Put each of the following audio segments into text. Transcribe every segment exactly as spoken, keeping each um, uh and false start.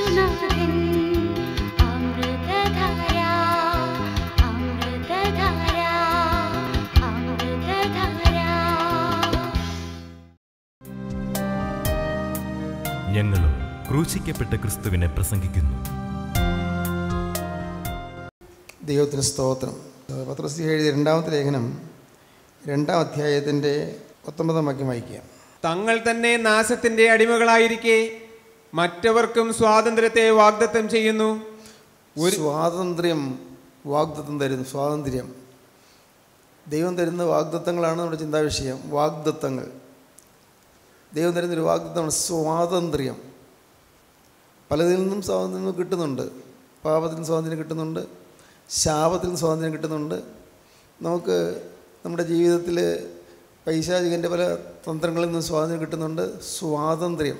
ഞങ്ങളും ക്രൂശിക്കപ്പെട്ട ക്രിസ്തുവിനെ പ്രസംഗിക്കുന്നു. ദൈവത്തിന് സ്തോത്രം. പത്രോസ് എഴുതിയ രണ്ടാമത്തെ ലേഖനം രണ്ടാം അധ്യായത്തിൻ്റെ പത്തൊമ്പതാം വാക്യം വായിക്കുക. തങ്ങൾ തന്നെ നാശത്തിൻ്റെ അടിമകളായിരിക്കെ മറ്റവർക്കും സ്വാതന്ത്ര്യത്തെ വാഗ്ദത്തം ചെയ്യുന്നു. ഒരു സ്വാതന്ത്ര്യം വാഗ്ദത്തം തരുന്നു. സ്വാതന്ത്ര്യം ദൈവം തരുന്ന വാഗ്ദത്തങ്ങളാണ് നമ്മുടെ ചിന്താവിഷയം. വാഗ്ദത്തങ്ങൾ ദൈവം തരുന്നൊരു വാഗ്ദത്തമാണ് സ്വാതന്ത്ര്യം. പലതിൽ നിന്നും സ്വാതന്ത്ര്യം കിട്ടുന്നുണ്ട്. പാപത്തിൽ നിന്ന് സ്വാതന്ത്ര്യം കിട്ടുന്നുണ്ട്, ശാപത്തിൽ നിന്ന് സ്വാതന്ത്ര്യം കിട്ടുന്നുണ്ട്. നമുക്ക് നമ്മുടെ ജീവിതത്തിൽ പൈശാചികൻ്റെ പല തന്ത്രങ്ങളിൽ നിന്ന് സ്വാതന്ത്ര്യം കിട്ടുന്നുണ്ട്. സ്വാതന്ത്ര്യം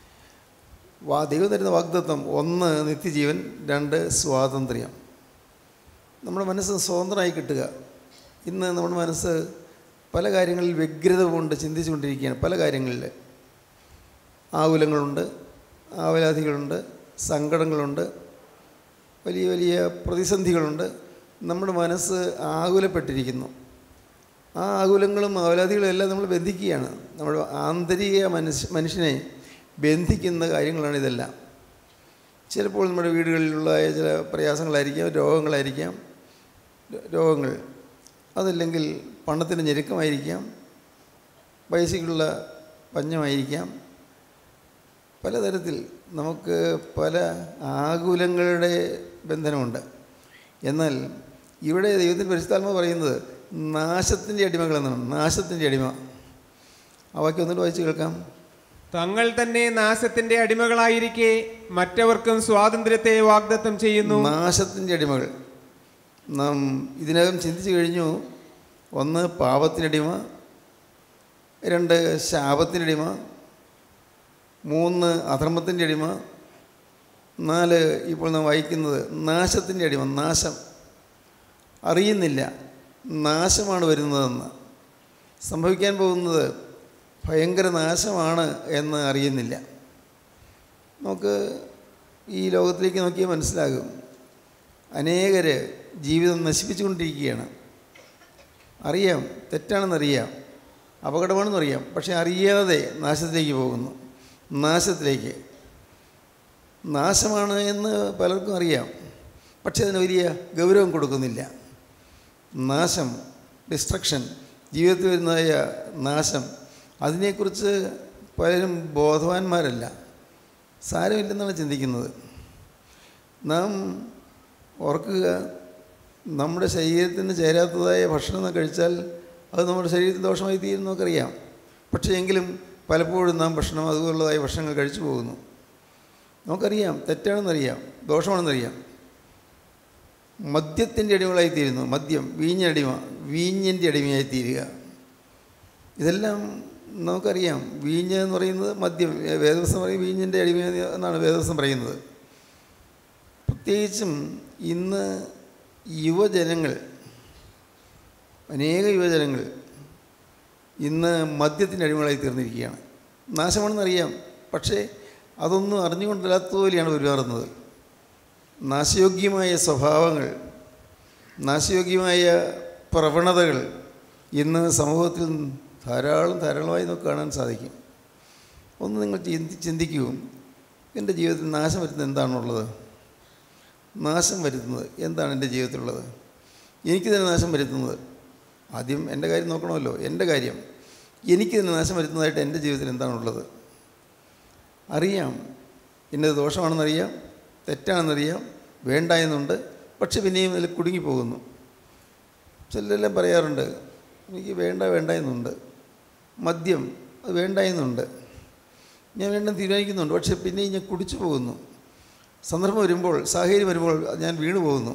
വാ ദൈവം തരുന്ന വാഗ്ദത്തം: ഒന്ന് നിത്യജീവൻ, രണ്ട് സ്വാതന്ത്ര്യം. നമ്മുടെ മനസ്സ് സ്വതന്ത്രമായി കിട്ടുക. ഇന്ന് നമ്മുടെ മനസ്സ് പല കാര്യങ്ങളിൽ വ്യഗ്രത കൊണ്ട് ചിന്തിച്ചു കൊണ്ടിരിക്കുകയാണ്. പല കാര്യങ്ങളിൽ ആകുലങ്ങളുണ്ട്, ആവലാതികളുണ്ട്, സങ്കടങ്ങളുണ്ട്, വലിയ വലിയ പ്രതിസന്ധികളുണ്ട്. നമ്മുടെ മനസ്സ് ആകുലപ്പെട്ടിരിക്കുന്നു. ആ ആകുലങ്ങളും ആവലാതികളും എല്ലാം നമ്മൾ ബന്ധിക്കുകയാണ്. നമ്മുടെ ആന്തരിക മനുഷ്യ മനുഷ്യനെ ബന്ധിക്കുന്ന കാര്യങ്ങളാണ് ഇതെല്ലാം. ചിലപ്പോൾ നമ്മുടെ വീടുകളിലുള്ള ചില പ്രയാസങ്ങളായിരിക്കാം, രോഗങ്ങളായിരിക്കാം, രോഗങ്ങൾ അതല്ലെങ്കിൽ പണത്തിൻ്റെ ഞെരുക്കമായിരിക്കാം, പൈസയ്ക്കുള്ള പഞ്ഞമായിരിക്കാം. പലതരത്തിൽ നമുക്ക് പല ആകുലങ്ങളുടെ ബന്ധനമുണ്ട്. എന്നാൽ ഇവിടെ ദൈവത്തിൻ്റെ പരിശുദ്ധാത്മാവ് പറയുന്നത് നാശത്തിൻ്റെ അടിമകളെന്നാണ്. നാശത്തിൻ്റെ അടിമ. ആ വാക്യം ഒന്നുകൂടി വായിച്ച് കേൾക്കാം. തങ്ങൾ തന്നെ നാശത്തിൻ്റെ അടിമകളായിരിക്കെ മറ്റവർക്കും സ്വാതന്ത്ര്യത്തെ വാഗ്ദത്തം ചെയ്യുന്നു. നാശത്തിൻ്റെ അടിമകൾ. നാം ഇതിനകം ചിന്തിച്ചു കഴിഞ്ഞു. ഒന്ന് പാപത്തിനടിമ, രണ്ട് ശാപത്തിൻ്റെ അടിമ, മൂന്ന് അധർമ്മത്തിൻ്റെ അടിമ, നാല് ഇപ്പോൾ നാം വായിക്കുന്നത് നാശത്തിൻ്റെ അടിമ. നാശം അറിയുന്നില്ല, നാശമാണ് വരുന്നതെന്ന്. സംഭവിക്കാൻ പോകുന്നത് ഭയങ്കര നാശമാണ് എന്ന് അറിയുന്നില്ല. നമുക്ക് ഈ ലോകത്തിലേക്ക് നോക്കിയാൽ മനസ്സിലാകും. അനേകർ ജീവിതം നശിപ്പിച്ചുകൊണ്ടിരിക്കുകയാണ്. അറിയാം, തെറ്റാണെന്നറിയാം, അപകടമാണെന്നറിയാം, പക്ഷെ അറിയാതെ നാശത്തിലേക്ക് പോകുന്നു. നാശത്തിലേക്ക് നാശമാണ് എന്ന് പലർക്കും അറിയാം, പക്ഷെ അതിന് വലിയ ഗൗരവം കൊടുക്കുന്നില്ല. നാശം, ഡിസ്ട്രക്ഷൻ, ജീവിതത്തിൽ വരുന്നതായ നാശം, അതിനെക്കുറിച്ച് പലരും ബോധവാന്മാരല്ല, സാരമില്ലെന്നാണ് ചിന്തിക്കുന്നത്. നാം ഓർക്കുക, നമ്മുടെ ശരീരത്തിന് ചേരാത്തതായ ഭക്ഷണം കഴിച്ചാൽ അത് നമ്മുടെ ശരീരത്തിന് ദോഷമായി തീരുന്നു നമുക്കറിയാം. പക്ഷേ എങ്കിലും പലപ്പോഴും നാം ഭക്ഷണം അതുപോലുള്ളതായ ഭക്ഷണങ്ങൾ കഴിച്ചു പോകുന്നു. നമുക്കറിയാം തെറ്റാണെന്നറിയാം, ദോഷമാണെന്നറിയാം. മദ്യത്തിൻ്റെ അടിമകളായിത്തീരുന്നു. മദ്യം, വീഞ്ഞടിമ, വീഞ്ഞിൻ്റെ അടിമയായി തീരുക. ഇതെല്ലാം നമുക്കറിയാം. വീഞ്ഞ് എന്ന് പറയുന്നത് മദ്യം. വേദവസം പറയും വീഞ്ഞിൻ്റെ അടിമ എന്നാണ് വേദവസം പറയുന്നത്. പ്രത്യേകിച്ചും ഇന്ന് യുവജനങ്ങൾ, അനേക യുവജനങ്ങൾ ഇന്ന് മദ്യത്തിൻ്റെ അടിമകളായി തീർന്നിരിക്കുകയാണ്. നാശമാണെന്നറിയാം, പക്ഷേ അതൊന്നും അറിഞ്ഞുകൊണ്ടില്ലാത്തതുപോലെയാണ് പെരുമാറുന്നത്. നാശയോഗ്യമായ സ്വഭാവങ്ങൾ, നാശയോഗ്യമായ പ്രവണതകൾ ഇന്ന് സമൂഹത്തിൽ ധാരാളം ധാരാളമായി നമുക്ക് കാണാൻ സാധിക്കും. ഒന്ന് നിങ്ങൾ ചിന്തി ചിന്തിക്കൂ എൻ്റെ ജീവിതത്തിൽ നാശം വരുന്നത് എന്താണുള്ളത്? നാശം വരുത്തുന്നത് എന്താണ് എൻ്റെ ജീവിതത്തിലുള്ളത്? എനിക്ക് തന്നെ നാശം വരുത്തുന്നത്. ആദ്യം എൻ്റെ കാര്യം നോക്കണമല്ലോ. എൻ്റെ കാര്യം എനിക്ക് തന്നെ നാശം വരുത്തുന്നതായിട്ട് എൻ്റെ ജീവിതത്തിൽ എന്താണുള്ളത്? അറിയാം, ഇന്നത് ദോഷമാണെന്നറിയാം, തെറ്റാണെന്നറിയാം, വേണ്ട എന്നുണ്ട്, പക്ഷെ പിന്നെയും അതിൽ കുടുങ്ങിപ്പോകുന്നു. ചിലരെല്ലാം പറയാറുണ്ട് എനിക്ക് വേണ്ട വേണ്ട എന്നുണ്ട്. മദ്യം അത് വേണ്ട എന്നുണ്ട്, ഞാൻ വേണ്ടെന്ന് തീരുമാനിക്കുന്നുണ്ട്, പക്ഷെ പിന്നെയും ഞാൻ കുടിച്ചു പോകുന്നു. സന്ദർഭം വരുമ്പോൾ, സാഹചര്യം വരുമ്പോൾ ഞാൻ വീണു പോകുന്നു.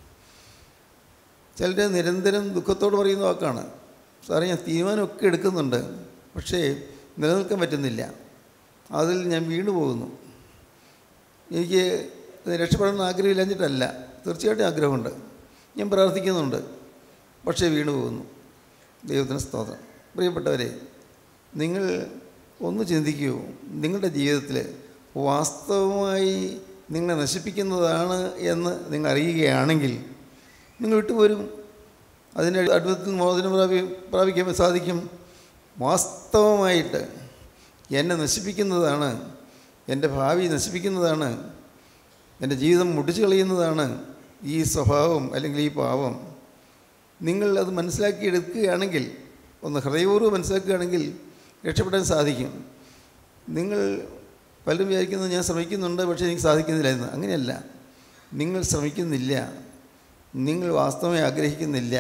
ചിലർ നിരന്തരം ദുഃഖത്തോട് പറയുന്ന വാക്കാണ്, സാറേ ഞാൻ തീരുമാനമൊക്കെ എടുക്കുന്നുണ്ട്, പക്ഷേ നിലനിൽക്കാൻ പറ്റുന്നില്ല, അതിൽ ഞാൻ വീണു പോകുന്നു. എനിക്ക് രക്ഷപ്പെടണമെന്ന് ആഗ്രഹമില്ലാഞ്ഞിട്ടല്ല, തീർച്ചയായിട്ടും ആഗ്രഹമുണ്ട്, ഞാൻ പ്രാർത്ഥിക്കുന്നുണ്ട്, പക്ഷേ വീണു പോകുന്നു. ദൈവത്തിന് സ്തോത്രം. പ്രിയപ്പെട്ടവരെ, നിങ്ങൾ ഒന്ന് ചിന്തിക്കൂ, നിങ്ങളുടെ ജീവിതത്തിൽ വാസ്തവമായി നിങ്ങളെ നശിപ്പിക്കുന്നതാണ് എന്ന് നിങ്ങൾ അറിയുകയാണെങ്കിൽ നിങ്ങൾ വിട്ടുപോരും. അതിൻ്റെ അടിമത്തിൽ മോചനം പ്രാപി പ്രാപിക്കാൻ സാധിക്കും. വാസ്തവമായിട്ട് എന്നെ നശിപ്പിക്കുന്നതാണ്, എൻ്റെ ഭാവി നശിപ്പിക്കുന്നതാണ്, എൻ്റെ ജീവിതം മുടിച്ചു കളയുന്നതാണ് ഈ സ്വഭാവം അല്ലെങ്കിൽ ഈ പാപം. നിങ്ങൾ അത് മനസ്സിലാക്കിയെടുക്കുകയാണെങ്കിൽ, ഒന്ന് ഹൃദയപൂർവ്വം മനസ്സിലാക്കുകയാണെങ്കിൽ രക്ഷപ്പെടാൻ സാധിക്കും. നിങ്ങൾ പലരും വിചാരിക്കുന്നത് ഞാൻ ശ്രമിക്കുന്നുണ്ട് പക്ഷേ എനിക്ക് സാധിക്കുന്നില്ല എന്ന്. അങ്ങനെയല്ല. നിങ്ങൾ ശ്രമിക്കുന്നില്ല, നിങ്ങൾ വാസ്തവമായി ആഗ്രഹിക്കുന്നില്ല.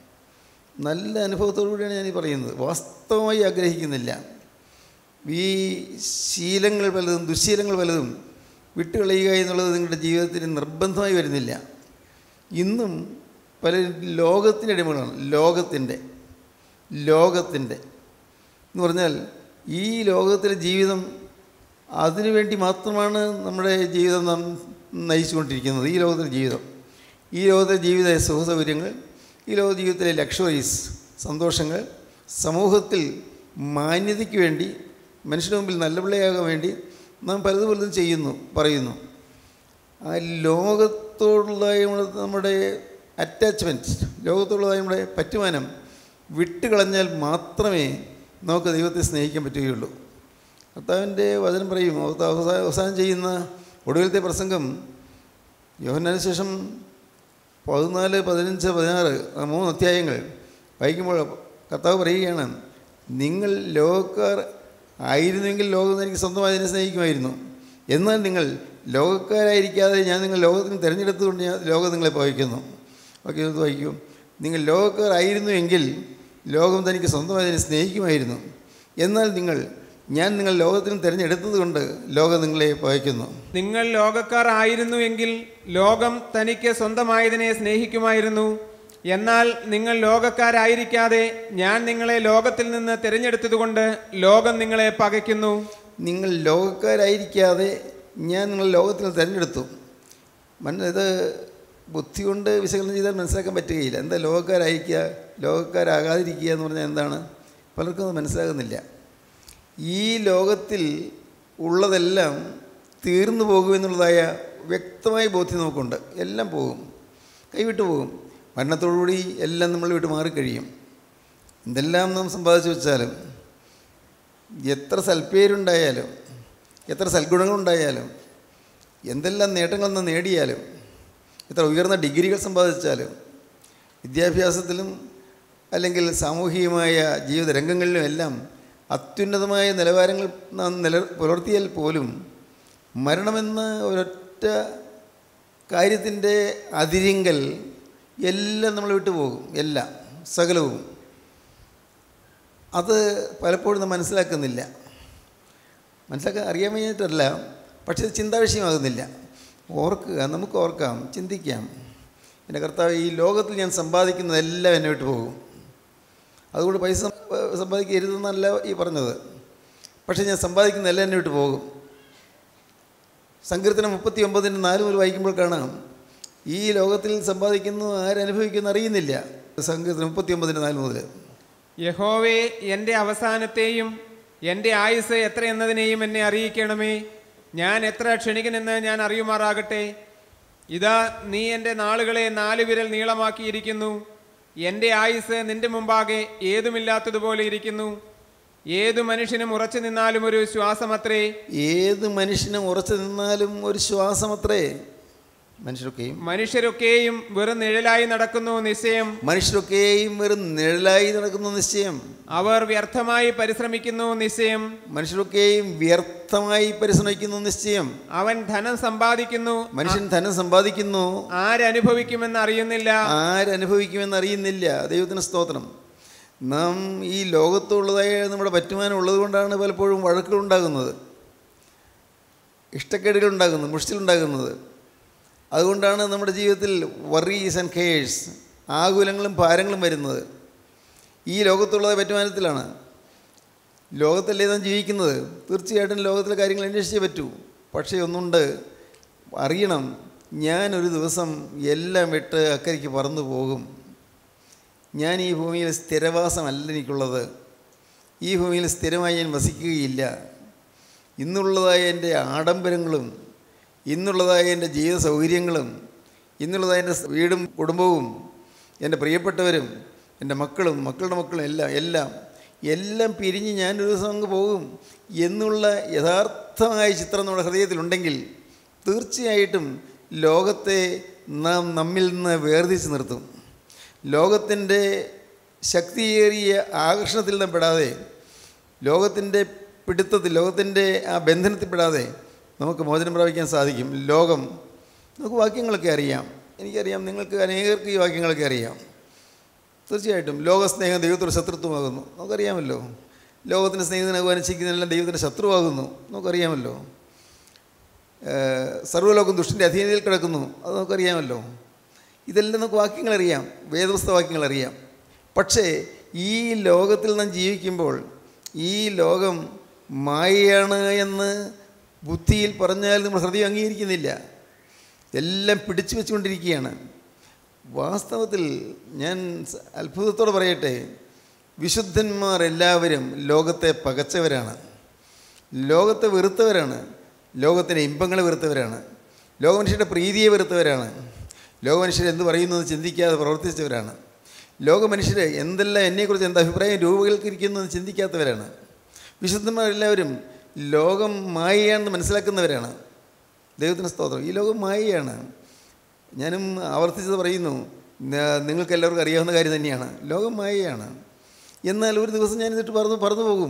നല്ല അനുഭവത്തോടു കൂടിയാണ് ഞാനീ പറയുന്നത്. വാസ്തവമായി ആഗ്രഹിക്കുന്നില്ല. ഈ ശീലങ്ങൾ പലതും, ദുശ്ശീലങ്ങൾ പലതും വിട്ടുകളയുക എന്നുള്ളത് നിങ്ങളുടെ ജീവിതത്തിന് നിർബന്ധമായി വരുന്നില്ല. ഇന്നും പല ലോകത്തിൻ്റെ അടിമകളാണ്. ലോകത്തിൻ്റെ ലോകത്തിൻ്റെ എന്ന് പറഞ്ഞാൽ ഈ ലോകത്തിലെ ജീവിതം, അതിനുവേണ്ടി മാത്രമാണ് നമ്മുടെ ജീവിതം നാം നയിച്ചുകൊണ്ടിരിക്കുന്നത്. ഈ ലോകത്തിലെ ജീവിതം, ഈ ലോകത്തിലെ ജീവിത സുഖ സൗകര്യങ്ങൾ, ഈ ലോക ജീവിതത്തിലെ ലക്ഷറീസ്, സന്തോഷങ്ങൾ, സമൂഹത്തിൽ മാന്യതയ്ക്ക് വേണ്ടി, മനുഷ്യന് മുമ്പിൽ നല്ല പിള്ളയാകാൻ വേണ്ടി നാം പലതും പലതും ചെയ്യുന്നു, പറയുന്നു. ആ ലോകത്തോടുള്ളതായ നമ്മുടെ അറ്റാച്ച്മെൻറ്റ്, ലോകത്തോടുള്ളതായ നമ്മുടെ പറ്റുമാനം വിട്ടുകളഞ്ഞാൽ മാത്രമേ നമുക്ക് ദൈവത്തെ സ്നേഹിക്കാൻ പറ്റുകയുള്ളൂ. കർത്താവിൻ്റെ വചനം പറയും, അവസാനം അവസാനം ചെയ്യുന്ന ഒടുവിലത്തെ പ്രസംഗം യോഹന്നാന് ശേഷം പതിനാല്, പതിനഞ്ച്, പതിനാറ് ആ മൂന്ന് അധ്യായങ്ങൾ വായിക്കുമ്പോൾ കർത്താവ് പറയുകയാണ്, നിങ്ങൾ ലോകക്കാർ ആയിരുന്നുവെങ്കിൽ ലോകം എനിക്ക് സ്വന്തമായി അതിനെ സ്നേഹിക്കുമായിരുന്നു. എന്നാൽ നിങ്ങൾ ലോകക്കാരായിരിക്കാതെ ഞാൻ നിങ്ങൾ ലോകത്തിന് തിരഞ്ഞെടുത്തുകൊണ്ട് ഞാൻ ലോകം നിങ്ങളെ പകയ്ക്കുന്നു. ഓക്കെ, ഇത് വായിക്കും. നിങ്ങൾ ലോകക്കാരായിരുന്നുവെങ്കിൽ ലോകം തനിക്ക് സ്വന്തമായി അതിനെ സ്നേഹിക്കുമായിരുന്നു. എന്നാൽ നിങ്ങൾ ഞാൻ നിങ്ങൾ ലോകത്തിന് തിരഞ്ഞെടുത്തത് കൊണ്ട് ലോകം നിങ്ങളെ പകയ്ക്കുന്നു. നിങ്ങൾ ലോകക്കാർ ആയിരുന്നുവെങ്കിൽ ലോകം തനിക്ക് സ്വന്തമായതിനെ സ്നേഹിക്കുമായിരുന്നു. എന്നാൽ നിങ്ങൾ ലോകക്കാരായിരിക്കാതെ ഞാൻ നിങ്ങളെ ലോകത്തിൽ നിന്ന് തിരഞ്ഞെടുത്തതുകൊണ്ട് ലോകം നിങ്ങളെ പകയ്ക്കുന്നു. നിങ്ങൾ ലോകക്കാരായിരിക്കാതെ ഞാൻ നിങ്ങൾ ലോകത്തിൽ തിരഞ്ഞെടുത്തു. മന ഇത് ബുദ്ധി കൊണ്ട് വിശകലനം ചെയ്താൽ മനസ്സിലാക്കാൻ പറ്റുകയില്ല. എന്താ ലോകക്കാരായിരിക്കുക, ലോകക്കാരാകാതിരിക്കുക എന്ന് പറഞ്ഞാൽ എന്താണ്? പലർക്കും അത് മനസ്സിലാകുന്നില്ല. ഈ ലോകത്തിൽ ഉള്ളതെല്ലാം തീർന്നു പോകുമെന്നുള്ളതായ വ്യക്തമായ ബോധ്യം നമുക്കുണ്ട്. എല്ലാം പോകും, കൈവിട്ടു പോകും. മരണത്തോടുകൂടി എല്ലാം നമ്മൾ വിട്ട് മാറിക്കഴിയും. എന്തെല്ലാം നാം സമ്പാദിച്ചു വെച്ചാലും, എത്ര സൽപ്പേരുണ്ടായാലും, എത്ര സൽഗുണങ്ങളുണ്ടായാലും, എന്തെല്ലാം നേട്ടങ്ങൾ നാം നേടിയാലും, എത്ര ഉയർന്ന ഡിഗ്രികൾ സമ്പാദിച്ചാലും, വിദ്യാഭ്യാസത്തിലും അല്ലെങ്കിൽ സാമൂഹികമായ ജീവിത രംഗങ്ങളിലും എല്ലാം അത്യുന്നതമായ നിലവാരങ്ങൾ നാം നില പുലർത്തിയാൽ പോലും മരണമെന്ന ഒരൊറ്റ കാര്യത്തിൻ്റെ അതിരിങ്കൽ എല്ലാം നമ്മൾ വിട്ടുപോകും. എല്ലാം, സകലവും. അത് പലപ്പോഴും നാം മനസ്സിലാക്കുന്നില്ല. മനസ്സിലാക്കാൻ അറിയാൻ വേണ്ടിയിട്ടല്ല, പക്ഷേ ഇത് ചിന്താ വിഷയമാകുന്നില്ല. ഓർക്കുക, നമുക്ക് ഓർക്കാം, ചിന്തിക്കാം. എൻ്റെ കർത്താവ്, ഈ ലോകത്തിൽ ഞാൻ സമ്പാദിക്കുന്നതെല്ലാം എന്നെ വിട്ടു പോകും. അതുകൊണ്ട് പൈസ സമ്പാദിക്കരുതെന്നല്ല ഈ പറഞ്ഞത്. പക്ഷേ ഞാൻ സമ്പാദിക്കുന്നതെല്ലാം എന്നെ വിട്ടു പോകും. സങ്കീർത്തനം മുപ്പത്തി ഒമ്പതിന് നാല് മുതൽ വായിക്കുമ്പോൾ കാണാം, ഈ ലോകത്തിൽ സമ്പാദിക്കുന്നു ആരനുഭവിക്കുന്നു അറിയുന്നില്ല. സങ്കീർത്തനം മുപ്പത്തി ഒമ്പതിന് നാല് മുതൽ, യഹോവേ, എൻ്റെ അവസാനത്തെയും എൻ്റെ ആയുസ് എത്ര എന്നതിനെയും എന്നെ അറിയിക്കണമേ. ഞാൻ എത്ര ക്ഷണികനെന്ന് ഞാൻ അറിയുമാറാകട്ടെ. ഇതാ, നീ എൻ്റെ നാളുകളെ നാല് വിരൽ നീളമാക്കിയിരിക്കുന്നു. എൻ്റെ ആയുസ് നിന്റെ മുമ്പാകെ ഏതുമില്ലാത്തതുപോലെ ഇരിക്കുന്നു. ഏതു മനുഷ്യനും ഉറച്ചു നിന്നാലും ഒരു ശ്വാസമത്രേ. ഏത് മനുഷ്യനും ഉറച്ചു നിന്നാലും ഒരു ശ്വാസമത്രേ. മനുഷ്യരൊക്കെയും മനുഷ്യരൊക്കെയും വെറും നിഴലായി നടക്കുന്നു നിശ്ചയം. മനുഷ്യരൊക്കെയും വെറും നിഴലായി നടക്കുന്നു നിശ്ചയം. അവർ വ്യർത്ഥമായി പരിശ്രമിക്കുന്നു നിശ്ചയം. മനുഷ്യരൊക്കെയും വ്യർത്ഥമായി പരിശ്രമിക്കുന്നു നിശ്ചയം. അവൻ ധനം സമ്പാദിക്കുന്നു, മനുഷ്യൻ ധനം സമ്പാദിക്കുന്നു, ആരനുഭവിക്കുമെന്ന് അറിയുന്നില്ല. ആരനുഭവിക്കുമെന്ന് അറിയുന്നില്ല. ദൈവത്തിന് സ്തോത്രം. നാം ഈ ലോകത്തുള്ളതായ നമ്മുടെ പറ്റുമാനം ഉള്ളത് കൊണ്ടാണ് പലപ്പോഴും വഴക്കുകൾ ഉണ്ടാകുന്നത്, ഇഷ്ടക്കേടുകൾ ഉണ്ടാകുന്നത്, മുഷിച്ചിലുണ്ടാകുന്നത്. അതുകൊണ്ടാണ് നമ്മുടെ ജീവിതത്തിൽ വറീസ് ആൻഡ് കെയേഴ്സ്, ആകുലങ്ങളും ഭാരങ്ങളും വരുന്നത്. ഈ ലോകത്തുള്ളത് പറ്റുമാനത്തിലാണ്. ലോകത്തല്ലേ നാം ജീവിക്കുന്നത്. തീർച്ചയായിട്ടും ലോകത്തിലെ കാര്യങ്ങൾ അന്വേഷിച്ചേ പറ്റൂ. പക്ഷേ ഒന്നുണ്ട്, അറിയണം, ഞാനൊരു ദിവസം എല്ലാം വിട്ട് അക്കരയ്ക്ക് പറന്നു പോകും. ഞാൻ ഈ ഭൂമിയിൽ സ്ഥിരവാസമല്ല എനിക്കുള്ളത്. ഈ ഭൂമിയിൽ സ്ഥിരമായി ഞാൻ വസിക്കുകയില്ല. ഇന്നുള്ളതായ എൻ്റെ ആഡംബരങ്ങളും ഇന്നുള്ളതായ എൻ്റെ ജീവിത സൗകര്യങ്ങളും ഇന്നുള്ളതായ എൻ്റെ വീടും കുടുംബവും എൻ്റെ പ്രിയപ്പെട്ടവരും എൻ്റെ മക്കളും മക്കളുടെ മക്കളും എല്ലാം എല്ലാം എല്ലാം പിരിഞ്ഞ് ഞാനൊരു ദിവസം അങ്ങ് പോകും എന്നുള്ള യഥാർത്ഥമായ ചിത്രം നമ്മുടെ ഹൃദയത്തിലുണ്ടെങ്കിൽ തീർച്ചയായിട്ടും ലോകത്തെ നാം നമ്മിൽ നിന്ന് വേർതിരിച്ച് നിർത്തും. ലോകത്തിൻ്റെ ശക്തിയേറിയ ആകർഷണത്തിൽ നാം പെടാതെ, ലോകത്തിൻ്റെ പിടുത്തത്തിൽ, ലോകത്തിൻ്റെ ആ ബന്ധനത്തിൽപ്പെടാതെ നമുക്ക് മോചനം പ്രാപിക്കാൻ സാധിക്കും. ലോകം, നമുക്ക് വാക്യങ്ങളൊക്കെ അറിയാം, എനിക്കറിയാം, നിങ്ങൾക്ക് അനേകർക്ക് ഈ വാക്യങ്ങളൊക്കെ അറിയാം. തീർച്ചയായിട്ടും ലോകസ്നേഹം ദൈവത്തോട് ശത്രുത്വമാകുന്നു, നമുക്കറിയാമല്ലോ. ലോകത്തിൻ്റെ സ്നേഹത്തിനെ അനുസരിക്കുന്നതെല്ലാം ദൈവത്തിൻ്റെ ശത്രുവാകുന്നു, നമുക്കറിയാമല്ലോ. സർവ്വലോകം ദുഷ്ടൻ്റെ അധീനതയിൽ കിടക്കുന്നു, അത് നമുക്കറിയാമല്ലോ. ഇതെല്ലാം നമുക്ക് വാക്യങ്ങളറിയാം, വേദപുസ്തക വാക്യങ്ങളറിയാം. പക്ഷേ ഈ ലോകത്തിൽ നാം ജീവിക്കുമ്പോൾ ഈ ലോകം മായയാണ് എന്ന് ബുദ്ധിയിൽ പറഞ്ഞാൽ നമ്മൾ ഹൃദയം അംഗീകരിക്കുന്നില്ല. എല്ലാം പിടിച്ചു വെച്ചുകൊണ്ടിരിക്കുകയാണ്. വാസ്തവത്തിൽ ഞാൻ അത്ഭുതത്തോടെ പറയട്ടെ, വിശുദ്ധന്മാർ എല്ലാവരും ലോകത്തെ പകച്ചവരാണ്, ലോകത്തെ വെറുത്തവരാണ്, ലോകത്തിൻ്റെ ഇമ്പങ്ങളെ വെറുത്തവരാണ്, ലോകമനുഷ്യരുടെ പ്രീതിയെ വെറുത്തവരാണ്, ലോകമനുഷ്യർ എന്ത് പറയുന്നത് ചിന്തിക്കാതെ പ്രവർത്തിച്ചവരാണ്, ലോകമനുഷ്യർ എന്തെല്ലാം എന്നെക്കുറിച്ച് എന്താ അഭിപ്രായം രൂപവൽക്കരിക്കുന്നത് ചിന്തിക്കാത്തവരാണ്. വിശുദ്ധന്മാരെല്ലാവരും ലോകം മായയാണെന്ന് മനസ്സിലാക്കുന്നവരാണ്. ദൈവത്തിന് സ്തോത്രം. ഈ ലോകം മായയാണ്. ഞാനും ആവർത്തിച്ചത് പറയുന്നു, നിങ്ങൾക്ക് എല്ലാവർക്കും അറിയാവുന്ന കാര്യം തന്നെയാണ്. ലോകം മായയാണ്. എന്നാൽ ഒരു ദിവസം ഞാനിതിട്ട് പറന്ന് പറന്നു പോകും.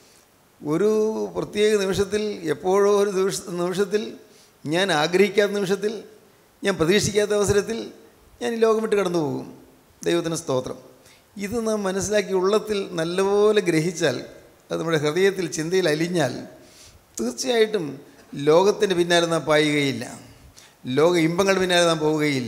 ഒരു പ്രത്യേക നിമിഷത്തിൽ, എപ്പോഴോ ഒരു ദിവസ നിമിഷത്തിൽ, ഞാൻ ആഗ്രഹിക്കാത്ത നിമിഷത്തിൽ, ഞാൻ പ്രതീക്ഷിക്കാത്ത അവസരത്തിൽ ഞാൻ ഈ ലോകം വിട്ട് കടന്നു പോകും. ദൈവത്തിന് സ്തോത്രം. ഇത് നാം മനസ്സിലാക്കി ഉള്ളത്തിൽ നല്ലപോലെ ഗ്രഹിച്ചാൽ, അത് നമ്മുടെ ഹൃദയത്തിൽ ചിന്തയിൽ അലിഞ്ഞാൽ, തീർച്ചയായിട്ടും ലോകത്തിൻ്റെ പിന്നാലെ നാം പായുകയില്ല, ലോക ഇമ്പങ്ങളുടെ പിന്നാലെ നാം പോവുകയില്ല,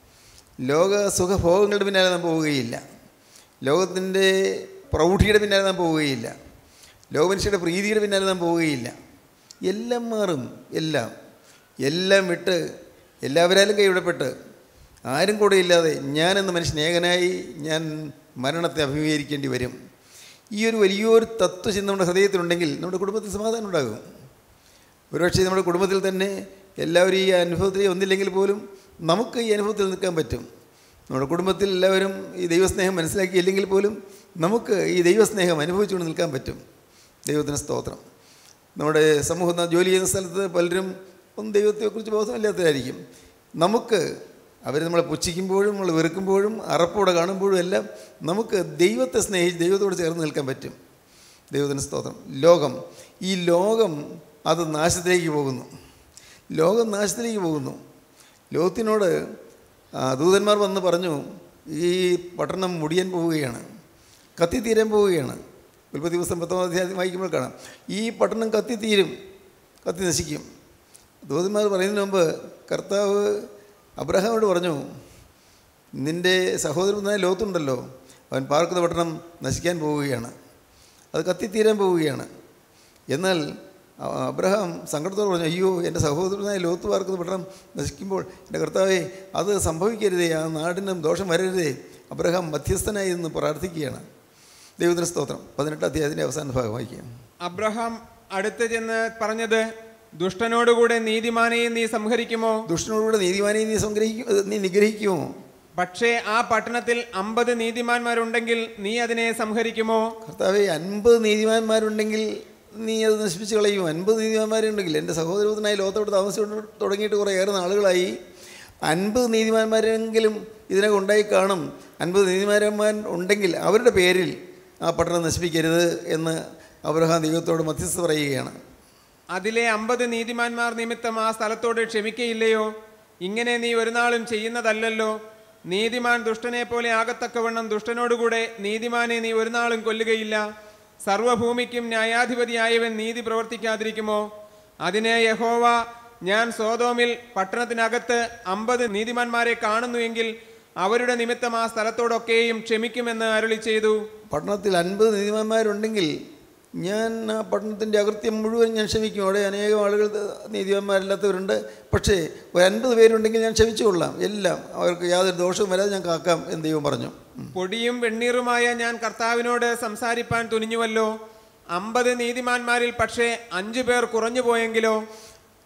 ലോക സുഖഭോഗങ്ങളുടെ പിന്നാലെ നാം പോവുകയില്ല, ലോകത്തിൻ്റെ പ്രൗഢിയുടെ പിന്നാലെ നാം പോവുകയില്ല, ലോകമനുഷ്യരുടെ പ്രീതിയുടെ പിന്നാലെ നാം പോവുകയില്ല. എല്ലാം മാറും. എല്ലാം എല്ലാം വിട്ട് എല്ലാവരാലും കൈവിടപ്പെട്ട് ആരും കൂടെ ഇല്ലാതെ ഞാനെന്ന മനുഷ്യൻ ഏകനായി ഞാൻ മരണത്തെ അഭിമുഖീകരിക്കേണ്ടി വരും. ഈ ഒരു വലിയൊരു തത്വചിന്ത നമ്മുടെ ഹൃദയത്തിലുണ്ടെങ്കിൽ നമ്മുടെ കുടുംബത്തിൽ സമാധാനം ഉണ്ടാകും. ഒരുപക്ഷെ നമ്മുടെ കുടുംബത്തിൽ തന്നെ എല്ലാവരും ഈ അനുഭവത്തിൽ ഒന്നില്ലെങ്കിൽ പോലും നമുക്ക് ഈ അനുഭവത്തിൽ നിൽക്കാൻ പറ്റും. നമ്മുടെ കുടുംബത്തിൽ എല്ലാവരും ഈ ദൈവസ്നേഹം മനസ്സിലാക്കിയില്ലെങ്കിൽ പോലും നമുക്ക് ഈ ദൈവസ്നേഹം അനുഭവിച്ചുകൊണ്ട് നിൽക്കാൻ പറ്റും. ദൈവത്തിന് സ്തോത്രം. നമ്മുടെ സമൂഹം ജോലി ചെയ്യുന്ന സ്ഥലത്ത് പലരും ഒന്നും ദൈവത്തെക്കുറിച്ച് ബോധമില്ലാത്തവരായിരിക്കും. നമുക്ക് അവർ നമ്മളെ പുച്ഛിക്കുമ്പോഴും നമ്മൾ വെറുക്കുമ്പോഴും അറപ്പോടെ കാണുമ്പോഴും എല്ലാം നമുക്ക് ദൈവത്തെ സ്നേഹിച്ച് ദൈവത്തോട് ചേർന്ന് നിൽക്കാൻ പറ്റും. ദൈവത്തിന് സ്തോത്രം. ലോകം, ഈ ലോകം അത് നാശത്തിലേക്ക് പോകുന്നു. ലോകം നാശത്തിലേക്ക് പോകുന്നു. ലോകത്തിനോട് ദൂതന്മാർ വന്ന് പറഞ്ഞു, ഈ പട്ടണം മുടിയാൻ പോവുകയാണ്, കത്തിത്തീരാൻ പോവുകയാണ്. ഉൽപ്പത്തി ദിവസം പത്തൊമ്പതാം അധ്യായം വായിക്കുമ്പോൾ കാണാം, ഈ പട്ടണം കത്തിത്തീരും, കത്തി നശിക്കും. ദൂതന്മാർ പറയുന്നതിന് മുമ്പ് കർത്താവ് അബ്രഹാമോട് പറഞ്ഞു, നിൻ്റെ സഹോദരനായ ലോത്തുണ്ടല്ലോ, അവൻ പാർക്കുന്ന പട്ടണം നശിക്കാൻ പോവുകയാണ്, അത് കത്തിത്തീരാൻ പോവുകയാണ്. എന്നാൽ അബ്രഹാം സങ്കടത്തോട് പറഞ്ഞു, അയ്യോ എൻ്റെ സഹോദരനായ ലോത്ത് പാർക്കുന്ന പട്ടണം നശിക്കുമ്പോൾ എൻ്റെ കർത്താവേ അത് സംഭവിക്കരുതേ, ആ നാടിനും ദോഷം വരരുതേ. അബ്രഹാം മധ്യസ്ഥനായി എന്ന് പ്രാർത്ഥിക്കുകയാണ്. ദൈവത്തിന് സ്തോത്രം. പതിനെട്ടാം അധ്യായത്തിൻ്റെ അവസാന ഭാഗം വായിക്കാം. അബ്രഹാം അടുത്ത് ചെന്ന് പറഞ്ഞത്, ദുഷ്ടനോടുകൂടെ നീതിമാനെയും നീ സംഹരിക്കുമോ? ദുഷ്ടനോടുകൂടെ നീതിമാനെയും നീ സംഗ്രഹിക്കും നീ നിഗ്രഹിക്കുമോ? പക്ഷേ ആ പട്ടണത്തിൽ അമ്പത് നീതിമാന്മാരുണ്ടെങ്കിൽ നീ അതിനെ സംഹരിക്കുമോ? കർത്താവേ, അൻപത് നീതിമാന്മാരുണ്ടെങ്കിൽ നീ അത് നശിപ്പിച്ച് കളയും. അൻപത് നീതിമാന്മാരുണ്ടെങ്കിൽ, എൻ്റെ സഹോദരനായി ലോകത്തോട് താമസിച്ചു തുടങ്ങിയിട്ട് കുറേ ഏറെ നാളുകളായി, അൻപത് നീതിമാന്മാരെങ്കിലും ഇതിനകം ഉണ്ടായി കാണും. അൻപത് നീതിമാന്മാർ ഉണ്ടെങ്കിൽ അവരുടെ പേരിൽ ആ പട്ടണം നശിപ്പിക്കരുത് എന്ന് അബ്രഹാം ദൈവത്തോട് മധ്യസ്ഥ പറയുകയാണ്. അതിലെ അമ്പത് നീതിമാന്മാർ നിമിത്തം ആ സ്ഥലത്തോട് ക്ഷമിക്കയില്ലയോ? ഇങ്ങനെ നീ ഒരു നാളും ചെയ്യുന്നതല്ലല്ലോ. നീതിമാൻ ദുഷ്ടനെ പോലെ ആകത്തക്കവണ്ണം ദുഷ്ടനോടുകൂടെ നീതിമാനെ നീ ഒരു നാളും കൊല്ലുകയില്ല. സർവ്വഭൂമിക്കും ന്യായാധിപതിയായവൻ നീതി പ്രവർത്തിക്കാതിരിക്കുമോ? അതിന് യഹോവ, ഞാൻ സോതോമിൽ പട്ടണത്തിനകത്ത് അമ്പത് നീതിമാന്മാരെ കാണുന്നു എങ്കിൽ അവരുടെ നിമിത്തം ആ സ്ഥലത്തോടൊക്കെയും ക്ഷമിക്കുമെന്ന് അരുളി ചെയ്തു. പട്ടണത്തിൽ അൻപത് നീതിമാന്മാരുണ്ടെങ്കിൽ ഞാൻ ആ പട്ടണത്തിൻ്റെ അകൃത്യം മുഴുവൻ ഞാൻ ക്ഷമിക്കും. അവിടെ അനേകം ആളുകൾ നീതിമാന്മാരില്ലാത്തവരുണ്ട്. പക്ഷേ ഒരു അൻപത് പേരുണ്ടെങ്കിൽ ഞാൻ ക്ഷമിച്ചു കൊള്ളാം, എല്ലാം അവർക്ക് യാതൊരു ദോഷവും വരാതെ ഞാൻ കാക്കാം എന്ന് ദൈവം പറഞ്ഞു. പൊടിയും വെണ്ണീറുമായ ഞാൻ കർത്താവിനോട് സംസാരിപ്പാൻ തുനിഞ്ഞുവല്ലോ. അമ്പത് നീതിമാന്മാരിൽ പക്ഷേ അഞ്ചു പേർ കുറഞ്ഞു പോയെങ്കിലോ?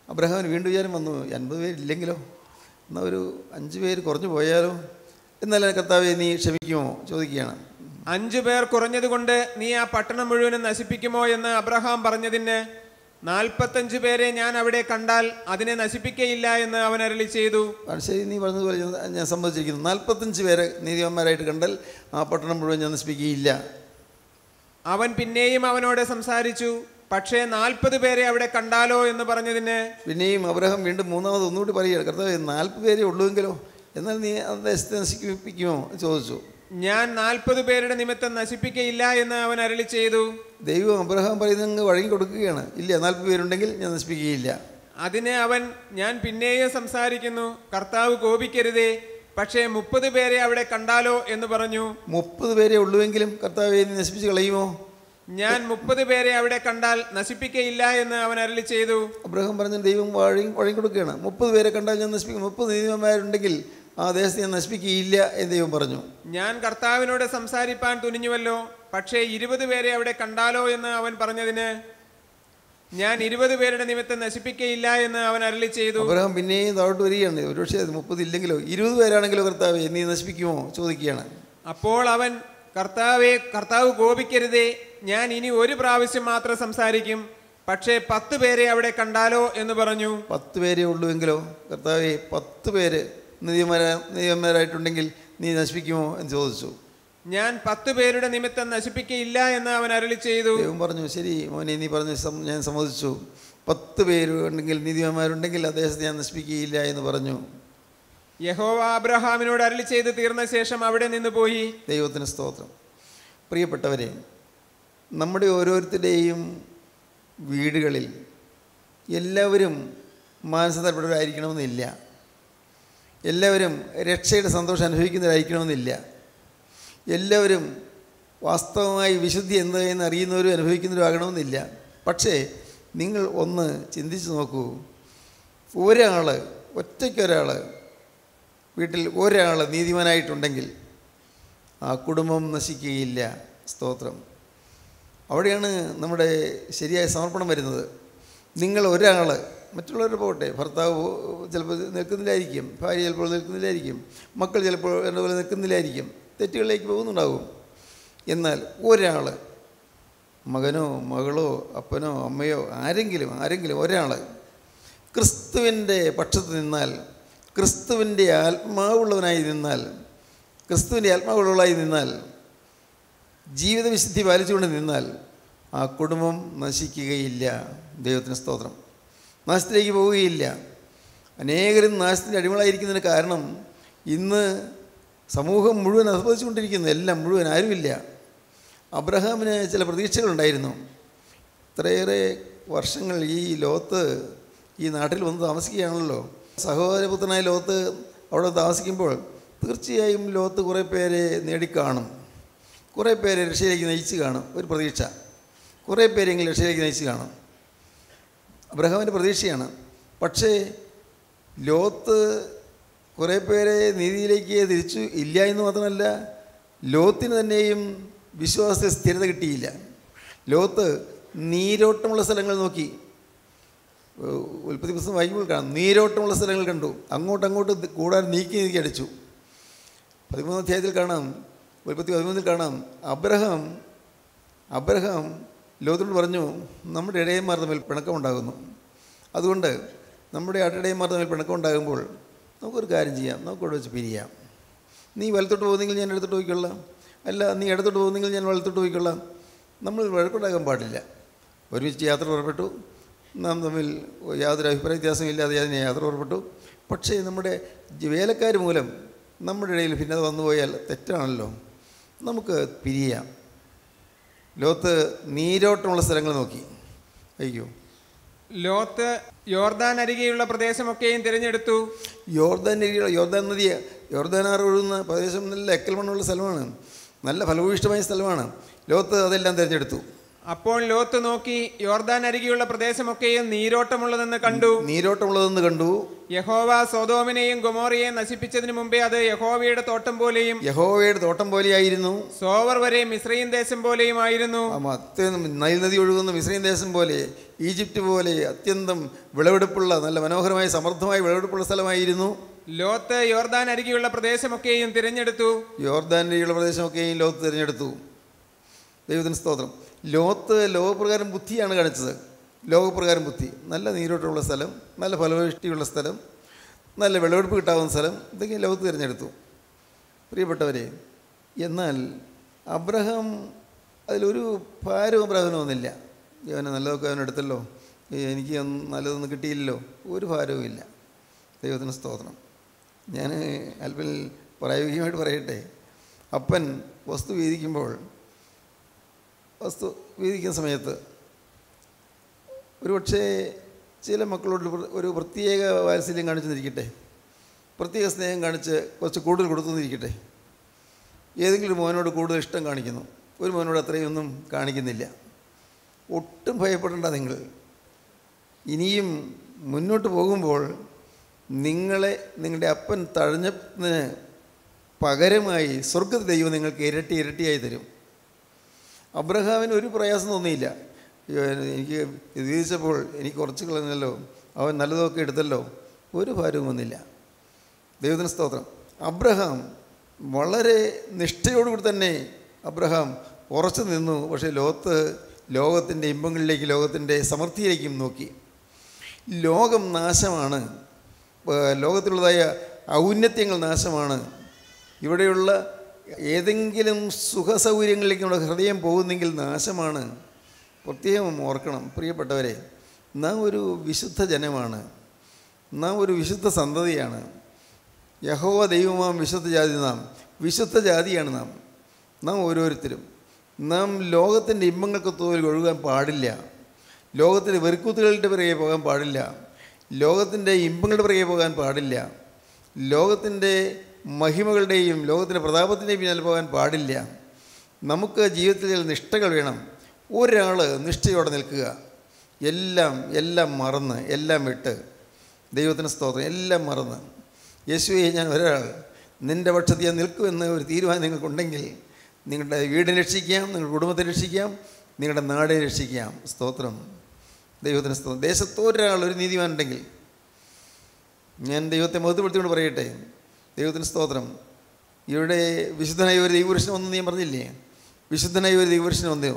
അബ്രഹാമിന് വീണ്ടും വിചാരം വന്നു, അൻപത് പേരില്ലെങ്കിലോ, എന്നാൽ ഒരു അഞ്ച് പേര് കുറഞ്ഞു പോയാലോ, എന്നാലും കർത്താവെ നീ ക്ഷമിക്കുമോ ചോദിക്കുകയാണ്. അഞ്ചു പേർ കുറഞ്ഞതുകൊണ്ട് നീ ആ പട്ടണം മുഴുവനും നശിപ്പിക്കുമോ എന്ന് അബ്രഹാം പറഞ്ഞതിന് നാൽപ്പത്തഞ്ചു പേരെ ഞാൻ അവിടെ കണ്ടാൽ അതിനെ നശിപ്പിക്കയില്ല എന്ന് അവൻ അരുളി ചെയ്തു. ശരി, നീ പറഞ്ഞതുപോലെ ഞാൻ സമ്മതിച്ചിരിക്കുന്നു. നാൽപ്പത്തഞ്ച് പേരെ നീതിമാന്മാരായിട്ട് കണ്ടാൽ ആ പട്ടണം മുഴുവൻ ഞാൻ നശിപ്പിക്കുകയില്ല. അവൻ പിന്നെയും അവനോട് സംസാരിച്ചു, പക്ഷേ നാൽപ്പത് പേരെ അവിടെ കണ്ടാലോ എന്ന് പറഞ്ഞതിന് പിന്നെയും അബ്രഹാം വീണ്ടും മൂന്നാമത് ഒന്നുകൂടി പറയുകയാണ്, കർത്താവേ നാൽപ്പത് പേരെ ഉള്ളുവെങ്കിലോ, എന്നാൽ നീ ആ ദേശത്തെ നശിപ്പിക്കുമോ ചോദിച്ചു. ഞാൻ നാൽപ്പത് പേരുടെ നിമിത്തം നശിപ്പിക്കയില്ല എന്ന് അവൻ അരുളി ചെയ്തു. ദൈവം അബ്രഹാം പറയുന്നത് വഴങ്ങി കൊടുക്കുകയാണ്. ഇല്ല, നാൽപ്പത് പേരുണ്ടെങ്കിൽ ഞാൻ നശിപ്പിക്കുകയില്ല. അതിന് അവൻ, ഞാൻ പിന്നെയും സംസാരിക്കുന്നു, കർത്താവ് കോപിക്കരുതേ, പക്ഷേ മുപ്പത് പേരെ അവിടെ കണ്ടാലോ എന്ന് പറഞ്ഞു. മുപ്പത് പേരെ ഉള്ളുവെങ്കിലും കർത്താവെ നീ നശിപ്പിച്ച് കളയുമോ? ഞാൻ മുപ്പത് പേരെ അവിടെ കണ്ടാൽ നശിപ്പിക്കയില്ല എന്ന് അവൻ അരുളി ചെയ്തു. അബ്രഹാം പറഞ്ഞ ദൈവം വഴങ്ങി വഴങ്ങി കൊടുക്കുകയാണ്. മുപ്പത് പേരെ കണ്ടാൽ ഞാൻ നശിപ്പിക്കും, മുപ്പത് നീതിമാന്മാരുണ്ടെങ്കിൽ ആ ദേശത്ത് ഞാൻ നശിപ്പിക്കുകയില്ല എന്ന് ദൈവം പറഞ്ഞു. ഞാൻ കർത്താവിനോട് സംസാരിപ്പാൻ തുനിഞ്ഞുവല്ലോ, പക്ഷേ ഇരുപത് പേരെ അവിടെ കണ്ടാലോ എന്ന് അവൻ പറഞ്ഞതിന് ഞാൻ ഇരുപത് പേരുടെ നിമിത്തം നശിപ്പിക്കയില്ല എന്ന് അവൻ അരുളി ചെയ്തു. അബ്രഹാം പിന്നെയും താഴോട്ട് വരികയാണ്. ഒരുപക്ഷെ മുപ്പത് ഇല്ലെങ്കിലോ ഇരുപത് പേരാണെങ്കിലോ കർത്താവെ നീ നശിപ്പിക്കുമോ ചോദിക്കുകയാണ്. അപ്പോൾ അവൻ, കർത്താവെ, കർത്താവ് കോപിക്കരുതേ, ഞാൻ ഇനി ഒരു പ്രാവശ്യം മാത്രം സംസാരിക്കും, പക്ഷേ പത്ത് പേരെ അവിടെ കണ്ടാലോ എന്ന് പറഞ്ഞു. പത്ത് പേരെ ഉള്ളുവെങ്കിലോ കർത്താവെ പത്ത് പേര് നീതിമാരാ നീതിമാരായിട്ടുണ്ടെങ്കിൽ നീ നശിപ്പിക്കുമോ എന്ന് ചോദിച്ചു. ഞാൻ പത്ത് പേരുടെ നിമിത്തം നശിപ്പിക്കയില്ല എന്ന് അവൻ അരുളി ചെയ്തു. ദൈവം പറഞ്ഞു, ശരി മോനെ, നീ പറഞ്ഞു, ഞാൻ സമ്മതിച്ചു. പത്ത് പേരുണ്ടെങ്കിൽ നീതിമാന്മാരുണ്ടെങ്കിൽ ആ ദേശത്ത് ഞാൻ നശിപ്പിക്കുകയില്ല എന്ന് പറഞ്ഞു. യഹോവ അബ്രഹാമിനോട് അരുളി ചെയ്ത് തീർന്ന ശേഷം അവിടെ നിന്ന് പോയി. ദൈവത്തിന് സ്തോത്രം. പ്രിയപ്പെട്ടവരെ, നമ്മുടെ ഓരോരുത്തരുടെയും വീടുകളിൽ എല്ലാവരും മാനസാന്തരപ്പെട്ടവരായിരിക്കണമെന്നില്ല, എല്ലാവരും രക്ഷയുടെ സന്തോഷം അനുഭവിക്കുന്നവരായിരിക്കണമെന്നില്ല, എല്ലാവരും വാസ്തവമായി വിശുദ്ധി എന്തായെന്ന് അറിയുന്നവരും അനുഭവിക്കുന്നവരും ആകണമെന്നില്ല. പക്ഷേ നിങ്ങൾ ഒന്ന് ചിന്തിച്ച് നോക്കൂ, ഒരാൾ, ഒറ്റയ്ക്കൊരാൾ വീട്ടിൽ ഒരാൾ നീതിമാനായിട്ടുണ്ടെങ്കിൽ ആ കുടുംബം നശിക്കുകയില്ല. സ്തോത്രം. അവിടെയാണ് നമ്മുടെ ശരിയായ സമർപ്പണം വരുന്നത്. നിങ്ങൾ ഒരാൾ, മറ്റുള്ളവർ പോകട്ടെ, ഭർത്താവ് ചിലപ്പോൾ നിൽക്കുന്നില്ലായിരിക്കും, ഭാര്യ ചിലപ്പോൾ നിൽക്കുന്നില്ലായിരിക്കും, മക്കൾ ചിലപ്പോൾ എന്നപോലെ നിൽക്കുന്നില്ലായിരിക്കും, തെറ്റുകളിലേക്ക് പോകുന്നുണ്ടാകും. എന്നാൽ ഒരാൾ, മകനോ മകളോ അപ്പനോ അമ്മയോ ആരെങ്കിലും ആരെങ്കിലും ഒരാൾ ക്രിസ്തുവിൻ്റെ പക്ഷത്ത് നിന്നാൽ, ക്രിസ്തുവിൻ്റെ ആത്മാവുള്ളവനായി നിന്നാൽ, ക്രിസ്തുവിൻ്റെ ആത്മാവുള്ളവളായി നിന്നാൽ, ജീവിത വിശുദ്ധി പാലിച്ചുകൊണ്ട് നിന്നാൽ ആ കുടുംബം നശിക്കുകയില്ല. ദൈവത്തിന് സ്തോത്രം. നാശത്തിലേക്ക് പോവുകയില്ല. അനേകരും നാശത്തിൻ്റെ അടിമകളായിരിക്കുന്നതിന് കാരണം ഇന്ന് സമൂഹം മുഴുവൻ അനുഭവിച്ചുകൊണ്ടിരിക്കുന്നു. എല്ലാം മുഴുവൻ ആരുമില്ല. അബ്രഹാമിന് ചില പ്രതീക്ഷകളുണ്ടായിരുന്നു. ഇത്രയേറെ വർഷങ്ങൾ ഈ ലോത്ത് ഈ നാട്ടിൽ വന്ന് താമസിക്കുകയാണല്ലോ. സഹോദരപുത്രനായ ലോത്ത് അവിടെ താമസിക്കുമ്പോൾ തീർച്ചയായും ലോത്ത് കുറേ പേരെ നേടിക്കാണും, കുറേ പേരെ രക്ഷയിലേക്ക് നയിച്ച് കാണും. ഒരു പ്രതീക്ഷ, കുറേ പേരെങ്കിലും രക്ഷയിലേക്ക് നയിച്ച് കാണും. അബ്രഹാമിൻ്റെ പ്രതീക്ഷയാണ്. പക്ഷേ ലോത്ത് കുറേ പേരെ നീതിയിലേക്ക് തിരിച്ചു ഇല്ല എന്ന് മാത്രമല്ല, ലോത്തിന് തന്നെയും വിശ്വാസത്തിൽ സ്ഥിരത കിട്ടിയില്ല. ലോത്ത് നീരോട്ടമുള്ള സ്ഥലങ്ങൾ നോക്കി. ഉൽപ്പത്തി പുസ്തകം വായിക്കുമ്പോൾ കാണാം, നീരോട്ടമുള്ള സ്ഥലങ്ങൾ കണ്ടു. അങ്ങോട്ട് അങ്ങോട്ട് കൂടാൻ നീക്കി നീക്കി അടിച്ചു. പതിമൂന്നാം അധ്യായത്തിൽ കാണാം, ഉൽപ്പത്തി പതിമൂന്നിൽ കാണാം, അബ്രഹാം അബ്രഹാം ലോത്തിനോട് പറഞ്ഞു, നമ്മുടെ ഇടയന്മാർ തമ്മിൽ പിണക്കമുണ്ടാകുന്നു. അതുകൊണ്ട് നമ്മുടെ ഇടയന്മാർ തമ്മിൽ പിണക്കമുണ്ടാകുമ്പോൾ നമുക്കൊരു കാര്യം ചെയ്യാം, നമുക്കവിടെ വെച്ച് പിരിയാം. നീ വലത്തോട്ട് പോകുന്നെങ്കിൽ ഞാൻ ഇടത്തോട്ട് പോയിക്കൊള്ളാം, അല്ല നീ ഇടത്തോട്ട് പോകുന്നെങ്കിൽ ഞാൻ വലത്തോട്ട് പോയിക്കൊള്ളാം. നമ്മൾ വഴക്കുണ്ടാകാൻ പാടില്ല. ഒരുമിച്ച് യാത്ര പുറപ്പെട്ടു. നാം തമ്മിൽ യാതൊരു അഭിപ്രായ വ്യത്യാസവും ഇല്ലാതെ അതിനെ യാത്ര പുറപ്പെട്ടു. പക്ഷേ നമ്മുടെ വേലക്കാർ മൂലം നമ്മുടെ ഇടയിൽ ഭിന്നത വന്നുപോയാൽ തെറ്റാണല്ലോ, നമുക്ക് പിരിയാം. ലോത്ത് നീരോട്ടമുള്ള സ്ഥലങ്ങൾ നോക്കി. അയ്യോ, ലോത്ത് യോർദാൻ അരികെയുള്ള പ്രദേശമൊക്കെയും തിരഞ്ഞെടുത്തു. യോർദാൻ അരികെയുള്ള യോർദാൻ നദി, യോർദാനാർ ഒഴുകുന്ന പ്രദേശം നല്ല എക്കൽ മണ്ണുള്ള സ്ഥലമാണ്, നല്ല ഫലഭൂയിഷ്ടമായ സ്ഥലമാണ്. ലോത്ത് അതെല്ലാം തിരഞ്ഞെടുത്തു. അപ്പോൾ ലോത്ത് നോക്കി യോർദാൻ അരികെയുള്ള പ്രദേശമൊക്കെയും നീരോട്ടമുള്ളതെന്ന് കണ്ടു നീരോട്ടമുള്ളതെന്ന് കണ്ടു യഹോവ സൊദോമിനെയും ഗൊമോറയെയും നശിപ്പിച്ചതിന് മുമ്പേ അത് യഹോവയുടെ തോട്ടം പോലെയും യഹോവയുടെ തോട്ടം പോലെയായിരുന്നു. സോവർ വരെ മിസ്രയീം ദേശം പോലെയും ആയിരുന്നു. നൈൽ നദി ഒഴുകുന്ന മിസ്രയീം ദേശം പോലെ, ഈജിപ്റ്റ് പോലെ അത്യന്തം വിളവെടുപ്പുള്ള, നല്ല മനോഹരമായ സമൃദ്ധമായ വിളവെടുപ്പുള്ള സ്ഥലമായിരുന്നു. ലോത്ത് യോർദാൻ അരികെയുള്ള പ്രദേശമൊക്കെയും തിരഞ്ഞെടുത്തു. യോർദാൻ അരികെയുള്ള പ്രദേശമൊക്കെയും ലോത്ത് തിരഞ്ഞെടുത്തു. ദൈവത്തിന് സ്തോത്രം. ലോത്ത് ലോകപ്രകാരം ബുദ്ധിയാണ് കാണിച്ചത്. ലോകപ്രകാരം ബുദ്ധി, നല്ല നീരോട്ടമുള്ള സ്ഥലം, നല്ല ഫലപുഷ്ടിയുള്ള സ്ഥലം, നല്ല വിളവെടുപ്പ് കിട്ടാവുന്ന സ്ഥലം, ഇതൊക്കെ ലോകത്ത് തിരഞ്ഞെടുത്തു. പ്രിയപ്പെട്ടവരെ, എന്നാൽ അബ്രഹാം അതിലൊരു ഭാരവും അബ്രഹാമിന് വന്നില്ല. അവനെ നല്ലതൊക്കെ അവനെടുത്തല്ലോ, എനിക്ക് നല്ലതൊന്നും കിട്ടിയില്ലല്ലോ, ഒരു ഭാരവും ഇല്ല. ദൈവത്തിന് സ്തോത്രം. ഞാൻ അല്പം പ്രായോഗികമായിട്ട് പറയട്ടെ. അപ്പൻ വസ്തു വീതിക്കുമ്പോൾ വസ്തു വീതിക്കുന്ന സമയത്ത് ഒരു പക്ഷേ ചില മക്കളോട് ഒരു പ്രത്യേക വാത്സല്യം കാണിച്ചു നിന്നിരിക്കട്ടെ, പ്രത്യേക സ്നേഹം കാണിച്ച് കുറച്ച് കൂടുതൽ കൊടുത്തു നിന്നിരിക്കട്ടെ. ഏതെങ്കിലും ഒരു മോനോട് കൂടുതൽ ഇഷ്ടം കാണിക്കുന്നു, ഒരു മോനോട് അത്രയൊന്നും കാണിക്കുന്നില്ല. ഒട്ടും ഭയപ്പെടേണ്ട. നിങ്ങൾ ഇനിയും മുന്നോട്ട് പോകുമ്പോൾ നിങ്ങളെ നിങ്ങളുടെ അപ്പൻ തഴഞ്ഞതിന് പകരമായി സ്വർഗ്ഗത്തിൽ ദൈവം നിങ്ങൾക്ക് ഇരട്ടി ഇരട്ടിയായി തരും. അബ്രഹാമിന് ഒരു പ്രയാസം തോന്നിയില്ല. എനിക്ക് വീതിച്ചപ്പോൾ എനിക്ക് കുറച്ച് കളഞ്ഞല്ലോ, അവൻ നല്ലതൊക്കെ എടുത്തല്ലോ, ഒരു ഭാരവും വന്നില്ല. ദൈവത്തിന് സ്തോത്രം. അബ്രഹാം വളരെ നിഷ്ഠയോടുകൂടി തന്നെ അബ്രഹാം ഉറച്ചു നിന്നു. പക്ഷേ ലോത്ത് ലോകത്തിൻ്റെ ഇമ്പങ്ങളിലേക്ക്, ലോകത്തിൻ്റെ സമൃദ്ധിയിലേക്കും നോക്കി. ലോകം നാശമാണ്, ലോകത്തിലുള്ളതായ ഔന്നത്യങ്ങൾ നാശമാണ്. ഇവിടെയുള്ള ഏതെങ്കിലും സുഖസൗകര്യങ്ങളിലേക്ക് നമ്മുടെ ഹൃദയം പോകുന്നെങ്കിൽ നാശമാണ്. പ്രത്യേകം ഓർക്കണം പ്രിയപ്പെട്ടവരെ, നാം ഒരു വിശുദ്ധ ജനമാണ്, നാം ഒരു വിശുദ്ധ സന്തതിയാണ്. യഹോവ ദൈവമാം വിശുദ്ധ ജാതി, നാം വിശുദ്ധ ജാതിയാണ്. നാം നാം ഓരോരുത്തരും നാം ലോകത്തിൻ്റെ ഇമ്പങ്ങൾക്ക് തോൽ ഒഴുകാൻ പാടില്ല. ലോകത്തിൻ്റെ വെറുക്കൂത്തുകളുടെ പിറകെ പോകാൻ പാടില്ല. ലോകത്തിൻ്റെ ഇമ്പങ്ങളുടെ പിറകെ പോകാൻ പാടില്ല. ലോകത്തിൻ്റെ മഹിമകളുടെയും ലോകത്തിൻ്റെ പ്രതാപത്തിൻ്റെയും പിന്നാലെ പോകാൻ പാടില്ല. നമുക്ക് ജീവിതത്തിൽ ചില നിഷ്ഠകൾ വേണം. ഒരാൾ നിഷ്ഠയോടെ നിൽക്കുക, എല്ലാം എല്ലാം മറന്ന്, എല്ലാം വിട്ട്, ദൈവത്തിന് സ്തോത്രം, എല്ലാം മറന്ന് യേശുവേ ഞാൻ ഒരാൾ നിൻ്റെ പക്ഷത്ത് ഞാൻ നിൽക്കുമെന്ന് ഒരു തീരുമാനം നിങ്ങൾക്കുണ്ടെങ്കിൽ നിങ്ങളുടെ വീടിനെ രക്ഷിക്കാം, നിങ്ങളുടെ കുടുംബത്തെ രക്ഷിക്കാം, നിങ്ങളുടെ നാടിനെ രക്ഷിക്കാം. സ്തോത്രം, ദൈവത്തിന് സ്തോത്രം. ദേശത്തൊരാൾ ഒരു നീതിമാൻ ഉണ്ടെങ്കിൽ, ഞാൻ ദൈവത്തെ മഹത്വപ്പെടുത്തിക്കൊണ്ട് പറയട്ടെ, ദൈവത്തിന് സ്തോത്രം. ഇവിടെ വിശുദ്ധനായ ഒരു ദൈവപുരുഷൻ വന്നെന്ന് ഞാൻ പറഞ്ഞില്ലേ, വിശുദ്ധനായ ഒരു ദൈവപുരുഷൻ വന്നു.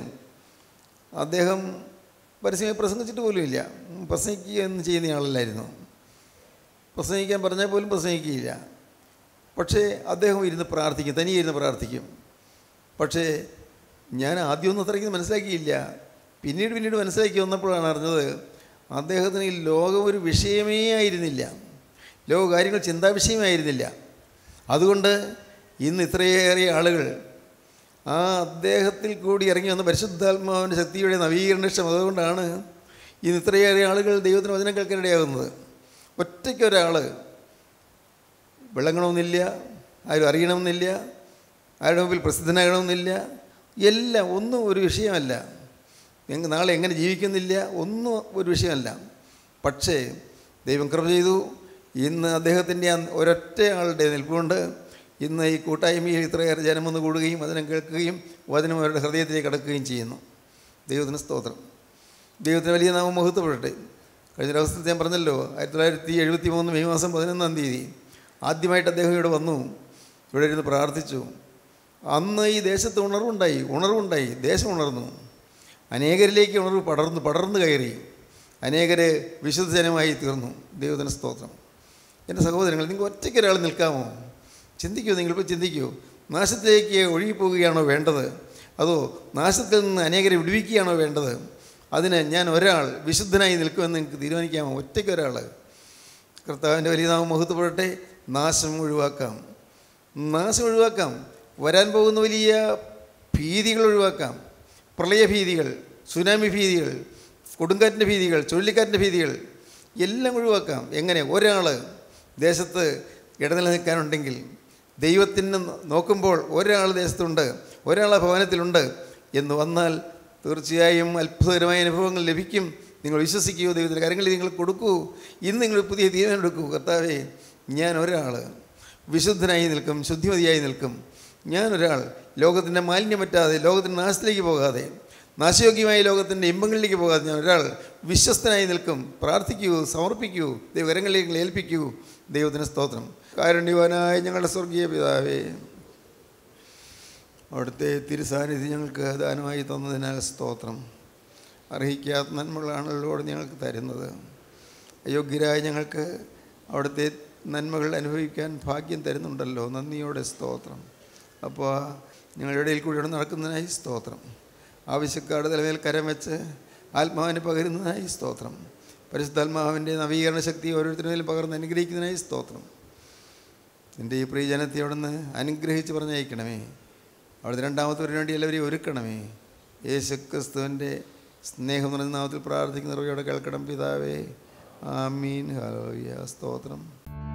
അദ്ദേഹം പരസ്യമായി പ്രസംഗിച്ചിട്ട് പോലും ഇല്ല, പ്രസംഗിക്കുക എന്ന് ചെയ്യുന്ന ആളല്ലായിരുന്നു. പ്രസംഗിക്കാൻ പറഞ്ഞാൽ പോലും പ്രസംഗിക്കുകയില്ല. പക്ഷേ അദ്ദേഹം ഇരുന്ന് പ്രാർത്ഥിക്കും, തനിയെ ഇരുന്ന് പ്രാർത്ഥിക്കും. പക്ഷേ ഞാൻ ആദ്യമൊന്നും അത്രയ്ക്ക് മനസ്സിലാക്കിയില്ല. പിന്നീട് പിന്നീട് മനസ്സിലാക്കി വന്നപ്പോഴാണ് അറിഞ്ഞത് അദ്ദേഹത്തിന് ഈ ലോകം ഒരു വിഷയമേ ആയിരുന്നില്ല, ലോക കാര്യങ്ങൾ ചിന്താ വിഷയമായിരുന്നില്ല. അതുകൊണ്ട് ഇന്ന് ഇത്രയേറെ ആളുകൾ ആ അദ്ദേഹത്തിൽ കൂടി ഇറങ്ങി വന്ന പരിശുദ്ധാത്മാവിൻ്റെ ശക്തിയുടെ നവീകരണക്ഷമ അതുകൊണ്ടാണ് ഇന്ന് ഇത്രയേറെ ആളുകൾ ദൈവത്തിന് വചനം കേൾക്കാനിടയാകുന്നത്. ഒറ്റയ്ക്കൊരാൾ വിളങ്ങണമെന്നില്ല, ആരും അറിയണമെന്നില്ല, ആരുടെ മുമ്പിൽ പ്രസിദ്ധനാകണമെന്നില്ല, എല്ലാം ഒന്നും ഒരു വിഷയമല്ല. എങ്ങ നാളെ എങ്ങനെ ജീവിക്കുന്നില്ല, ഒന്നും ഒരു വിഷയമല്ല. പക്ഷേ ദൈവം കൃപ ചെയ്തു. ഇന്ന് അദ്ദേഹത്തിൻ്റെ ഒരൊറ്റ ആളുടെ നിൽപ്പുകൊണ്ട് ഇന്ന് ഈ കൂട്ടായ്മയിൽ ഇത്രയേറെ ജനം വന്ന് കൂടുകയും വചനം കേൾക്കുകയും വചനം അവരുടെ ഹൃദയത്തിലേക്ക് കടക്കുകയും ചെയ്യുന്നു. ദൈവത്തിന് സ്തോത്രം. ദൈവത്തിന് വലിയ നാമം മഹത്വപ്പെടട്ടെ. കഴിഞ്ഞ ദിവസത്തിൽ ഞാൻ പറഞ്ഞല്ലോ, ആയിരത്തി തൊള്ളായിരത്തി എഴുപത്തി മൂന്ന് മെയ് മാസം പതിനൊന്നാം തീയതി ആദ്യമായിട്ട് അദ്ദേഹം ഇവിടെ വന്നു, ഇവിടെ ഇരുന്ന് പ്രാർത്ഥിച്ചു. അന്ന് ഈ ദേശത്ത് ഉണർവുണ്ടായി, ഉണർവുണ്ടായി, ദേശം ഉണർന്നു. അനേകരിലേക്ക് ഉണർവ് പടർന്നു പടർന്നു കയറി, അനേകർ വിശുദ്ധ ജനമായി തീർന്നു. ദൈവത്തിന് സ്തോത്രം. എൻ്റെ സഹോദരങ്ങൾ, നിങ്ങൾ ഒറ്റയ്ക്കൊരാൾ നിൽക്കാമോ? ചിന്തിക്കൂ, നിങ്ങളിപ്പോൾ ചിന്തിക്കൂ. നാശത്തിലേക്ക് ഒഴുകിപ്പോവുകയാണോ വേണ്ടത്, അതോ നാശത്തിൽ നിന്ന് അനേകരെ വിടുവിക്കുകയാണോ വേണ്ടത്? അതിന് ഞാൻ ഒരാൾ വിശുദ്ധനായി നിൽക്കുമെന്ന് നിങ്ങൾക്ക് തീരുമാനിക്കാമോ? ഒറ്റയ്ക്കൊരാൾ. കർത്താവിൻ്റെ വലിയ നാമം മഹത്വപ്പെടട്ടെ. നാശം ഒഴിവാക്കാം, നാശം ഒഴിവാക്കാം. വരാൻ പോകുന്ന വലിയ ഭീതികൾ ഒഴിവാക്കാം. പ്രളയഭീതികൾ, സുനാമി ഭീതികൾ, കൊടുങ്കാറ്റിൻ്റെ ഭീതികൾ, ചുഴലിക്കാറ്റിൻ്റെ ഭീതികൾ എല്ലാം ഒഴിവാക്കാം. എങ്ങനെ? ഒരാൾ ദേശത്ത് ഇടനില നിൽക്കാനുണ്ടെങ്കിൽ, ദൈവത്തിന് നോക്കുമ്പോൾ ഒരാൾ ദേശത്തുണ്ട്, ഒരാൾ ഭവനത്തിലുണ്ട് എന്ന് വന്നാൽ തീർച്ചയായും അത്ഭുതകരമായ അനുഭവങ്ങൾ ലഭിക്കും. നിങ്ങൾ വിശ്വസിക്കുകയോ ദൈവത്തിൻ്റെ കരങ്ങളിൽ നിങ്ങൾ കൊടുക്കൂ. ഇന്ന് നിങ്ങൾ പുതിയ തീരുമാനം എടുക്കൂ. കർത്താവേ, ഞാൻ ഒരാൾ വിശുദ്ധനായി നിൽക്കും, ശുദ്ധിമതിയായി നിൽക്കും. ഞാനൊരാൾ ലോകത്തിൻ്റെ മാലിന്യം പറ്റാതെ, ലോകത്തിൻ്റെ നാശത്തിലേക്ക് പോകാതെ, നാശയോഗ്യമായ ലോകത്തിൻ്റെ ഇമ്പങ്ങളിലേക്ക് പോകാതെ ഞാൻ ഒരാൾ വിശ്വസ്തനായി നിൽക്കും. പ്രാർത്ഥിക്കൂ, സമർപ്പിക്കൂ, ദൈവകരങ്ങളിലേക്ക് ഏൽപ്പിക്കൂ. ദൈവത്തിന് സ്തോത്രം. കാരുണ്യവാനായ ഞങ്ങളുടെ സ്വർഗീയ പിതാവേ, അവിടുത്തെ തിരുസാന്നിധ്യം ഞങ്ങൾക്ക് ദാനമായി തന്നതിനാൽ സ്തോത്രം. അർഹിക്കാത്ത നന്മകളാണല്ലോ ഞങ്ങൾക്ക് തരുന്നത്. അയോഗ്യരായ ഞങ്ങൾക്ക് അവിടുത്തെ നന്മകൾ അനുഭവിക്കാൻ ഭാഗ്യം തരുന്നുണ്ടല്ലോ. നന്ദിയോടെ സ്തോത്രം. അപ്പോൾ ഞങ്ങളുടെ ഇടയിൽ കൂടി നടക്കുന്നതിനായി സ്തോത്രം. ആവശ്യക്കാരുടെ തലമേൽ കരം വെച്ച് ആത്മാവിന് പകരുന്നതിനായി സ്തോത്രം. പരിശുദ്ധാത്മാവിൻ്റെ നവീകരണ ശക്തി ഓരോരുത്തരുമേലും പകർന്ന് അനുഗ്രഹിക്കുന്നതിനായി സ്തോത്രം. നിൻ്റെ ഈ പ്രിയജനത്തെ അവിടുന്ന് അനുഗ്രഹിച്ച് പറഞ്ഞയക്കണമേ. അവിടുത്തെ രണ്ടാമത്തവരിന് വേണ്ടി എല്ലാവരെയും ഒരുക്കണമേ. യേശു ക്രിസ്തുവിൻ്റെ സ്നേഹം നിറഞ്ഞ നാമത്തിൽ പ്രാർത്ഥിക്കുന്നവരോടെ കേൾക്കണം പിതാവേ. ആമീൻ. ഹല്ലേലൂയ. സ്തോത്രം.